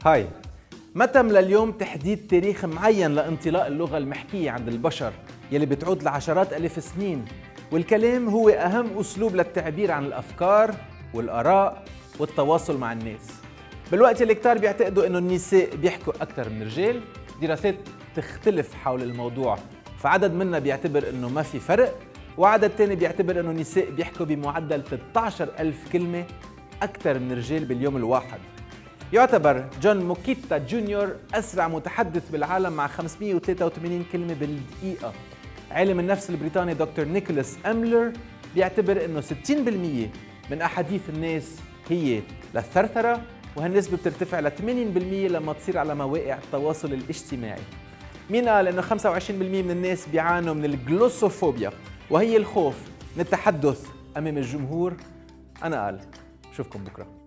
هاي، ما تم لليوم تحديد تاريخ معين لانطلاق اللغة المحكية عند البشر يلي بتعود لعشرات ألف سنين، والكلام هو أهم أسلوب للتعبير عن الأفكار والآراء والتواصل مع الناس. بالوقت اللي كتار بيعتقدوا إنه النساء بيحكوا أكثر من الرجال، دراسات تختلف حول الموضوع، فعدد منا بيعتبر إنه ما في فرق، وعدد تاني بيعتبر إنه النساء بيحكوا بمعدل 13,000 كلمة أكثر من الرجال باليوم الواحد. يعتبر جون موكيتا جونيور أسرع متحدث بالعالم مع 583 كلمة بالدقيقة. عالم النفس البريطاني دكتور نيكولاس أملر بيعتبر إنه 60% من أحاديث الناس هي للثرثرة، وهالنسبة بترتفع ل 80% لما تصير على مواقع التواصل الاجتماعي. مين قال إنه 25% من الناس بيعانوا من الجلوسوفوبيا، وهي الخوف من التحدث أمام الجمهور؟ أنا قال. بشوفكم بكرة.